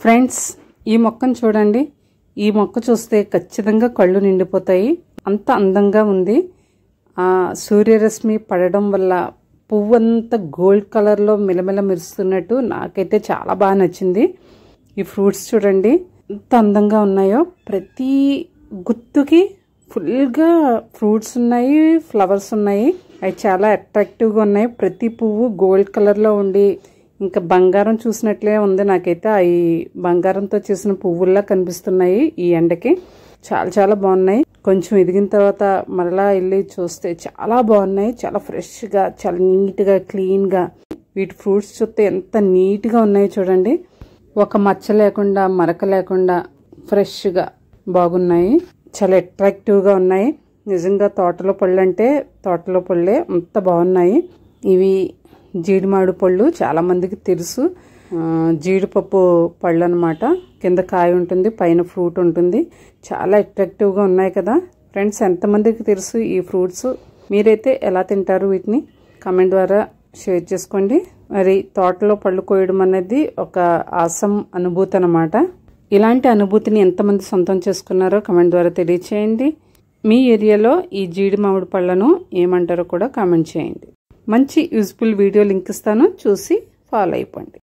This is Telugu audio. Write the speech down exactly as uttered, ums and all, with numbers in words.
ఫ్రెండ్స్, ఈ మొక్కను చూడండి. ఈ మొక్క చూస్తే ఖచ్చితంగా కళ్ళు నిండిపోతాయి. అంత అందంగా ఉంది. ఆ సూర్యరశ్మి పడడం వల్ల పువ్వు అంతా గోల్డ్ కలర్లో మిలమిల మెరుస్తున్నట్టు నాకైతే చాలా బాగా నచ్చింది. ఈ ఫ్రూట్స్ చూడండి ఎంత అందంగా ఉన్నాయో. ప్రతి గుత్తుకి ఫుల్గా ఫ్రూట్స్ ఉన్నాయి, ఫ్లవర్స్ ఉన్నాయి. అవి చాలా అట్రాక్టివ్గా ఉన్నాయి. ప్రతి పువ్వు గోల్డ్ కలర్లో ఉండి ఇంకా బంగారం చూసినట్లే ఉంది. నాకైతే ఈ బంగారంతో చేసిన పువ్వుల్లా కనిపిస్తున్నాయి ఈ ఎండకి. చాలా చాలా బాగున్నాయి. కొంచెం ఎదిగిన తర్వాత మరలా వెళ్ళి చూస్తే చాలా బాగున్నాయి. చాలా ఫ్రెష్గా, చాలా నీట్గా, క్లీన్గా. వీటి ఫ్రూట్స్ చూస్తే ఎంత నీట్గా ఉన్నాయి చూడండి. ఒక మచ్చ లేకుండా, మరక లేకుండా ఫ్రెష్గా బాగున్నాయి. చాలా అట్రాక్టివ్గా ఉన్నాయి. నిజంగా తోటలో పళ్ళు అంటే తోటలో పళ్ళే, అంత బాగున్నాయి. ఇవి జీడిమాడు పళ్ళు చాలా మందికి తెలుసు. జీడిపప్పు పళ్ళు అనమాట. కింద కాయ ఉంటుంది, పైన ఫ్రూట్ ఉంటుంది. చాలా అట్రాక్టివ్గా ఉన్నాయి కదా ఫ్రెండ్స్. ఎంతమందికి తెలుసు ఈ ఫ్రూట్స్? మీరైతే ఎలా తింటారు వీటిని? కామెంట్ ద్వారా షేర్ చేసుకోండి. మరి తోటలో పళ్ళు కోయడం అనేది ఒక ఆసం అనుభూతి అనమాట. ఇలాంటి అనుభూతిని ఎంతమంది సొంతం చేసుకున్నారో కామెంట్ ద్వారా తెలియచేయండి. మీ ఏరియాలో ఈ జీడి మామిడి పళ్ళను ఏమంటారో కూడా కామెంట్ చేయండి. మంచి యూజ్ఫుల్ వీడియో లింక్ ఇస్తాను, చూసి ఫాలో అయిపోండి.